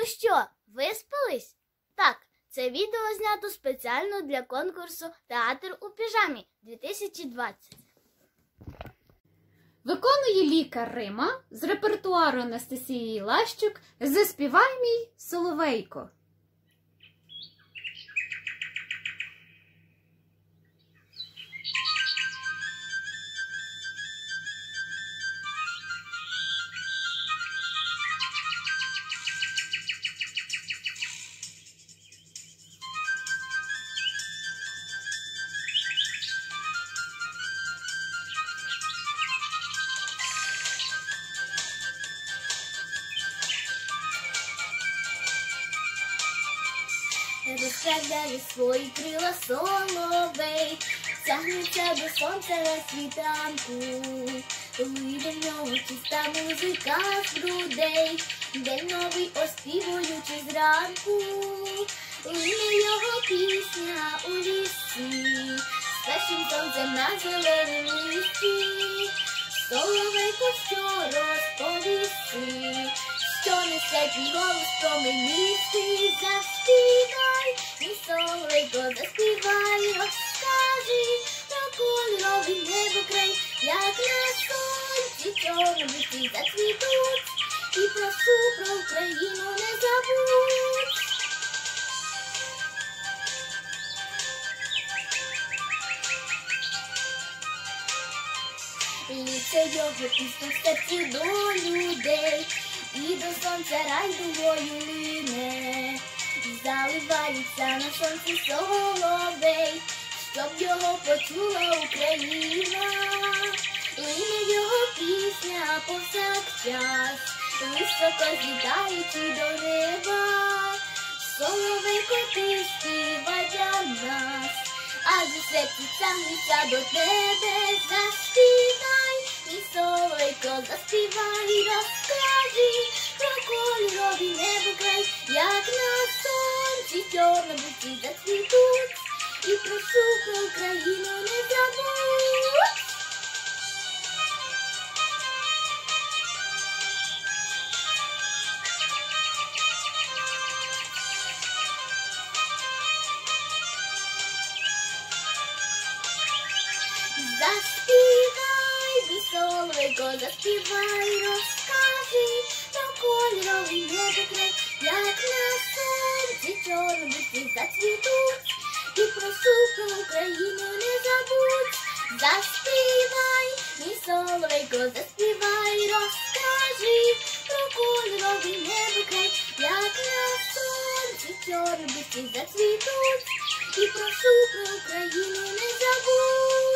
Ну що, виспались? Так, це відео знято спеціально для конкурсу «Театр у піжамі» 2020. Виконує лікар Рима з репертуару Анастасії Лащук «Заспівай мій соловейко». Розправляє свої крила соловей, тягнеться до сонця на світанку, вийде в нього чиста музика з грудей, день новий оспівуючи зранку, лине його пісня у лісі, з першим сонцем на зеленому лісі, соловейко, що розповісти, що несе твій голос променистий, заспівай, мій соловейко, заспівай, розкажи про кольоровий небокрай, як на сонці чорнобривці зацвітуть, і про Україну не забудь. Ліце його пісню в серці до людей, і до сонця райдовою лине, заливається на сонці соловей, щоб його почула Україна. Лине його пісня повсякчас, високо злітаючи до неба. Соловейко, ти співай для нас, адже серце тягнеться до тебе. Заспівай, мій соловейко, заспівай, розкажи про кольоровий небокрай, як на сонці чорнобривці зацвітуть, і про Україну не забудь. Заспівай, мій соловейко, заспівай, розкажи про кольоровий небокрай, як на сонці чорнобривці зацвітуть, і про Україну не забудь. Заспівай, мій соловейко, заспівай, розкажи про кольоровий небокрай, як на сонці чорнобривці зацвітуть, і про Україну не забудь.